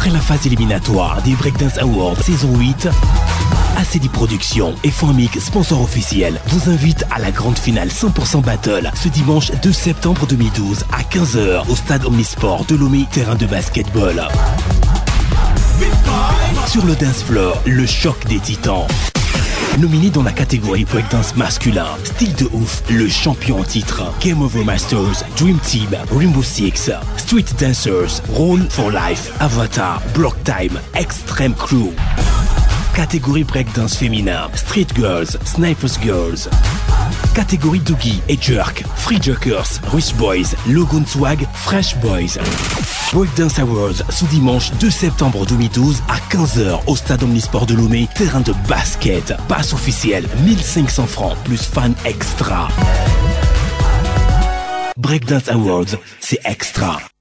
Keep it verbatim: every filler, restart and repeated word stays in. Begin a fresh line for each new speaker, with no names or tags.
Après la phase éliminatoire des Breakdance Awards saison huit, A C D Productions et Formic, sponsor officiel, vous invitent à la grande finale cent pour cent Battle ce dimanche deux septembre deux mille douze à quinze heures au stade Omnisport de Lomé, terrain de basketball. Sur le dance floor, le choc des titans. Nominé dans la catégorie breakdance masculin, Style de ouf, le champion en titre, Game Over Masters, Dream Team, Rainbow Six, Street Dancers, Roll for Life, Avatar, Block Time, Extreme Crew. Catégorie breakdance féminin, Street Girls, Snipers Girls. Catégorie Doogie et Jerk, Free Jerkers, Rich Boys, Logan Swag, Fresh Boys. Breakdance Awards ce dimanche deux septembre deux mille douze à quinze heures au stade Omnisport de Lomé, terrain de basket. Passe officielle mille cinq cents francs plus fan extra. Breakdance Awards, c'est extra.